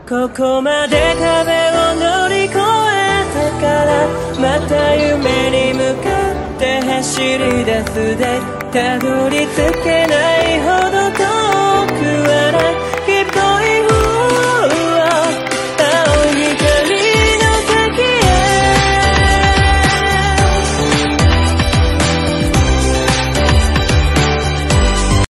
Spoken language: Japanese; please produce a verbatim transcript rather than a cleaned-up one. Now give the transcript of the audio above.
ここまで壁を乗り越えてからまた夢に向かって走り出すでたどり着けない